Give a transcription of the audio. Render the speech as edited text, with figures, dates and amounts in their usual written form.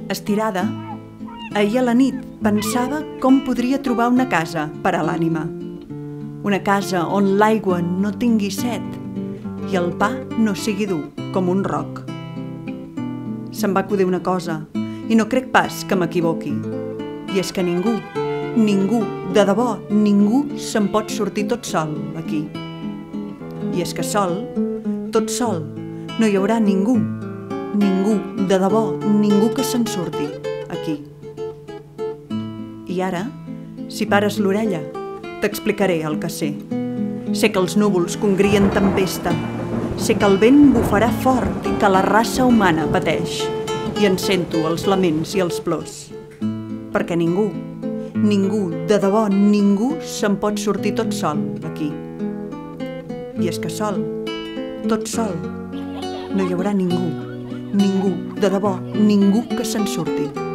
Estirada, ahir a la nit pensava com podria trobar una casa per a l'ànima. Una casa on l'aigua no tingui set i el pa no sigui dur com un roc. Se'm va acudir una cosa i no crec pas que m'equivoqui. I és que ningú, de debò, ningú se'n pot sortir tot sol aquí. I és que sol, tot sol, no hi haurà ningú, de debò, ningú que se'n surti aquí. I ara, si pares l'orella, t'explicaré el que sé. Sé que els núvols congrien tempesta, sé que el vent bufarà fort i que la raça humana pateix, i en sento els laments i els plors. Perquè ningú, de debò, ningú se'n pot sortir tot sol aquí. I és que sol, tot sol, no hi haurà ningú, de debò, ningú que se'n surti.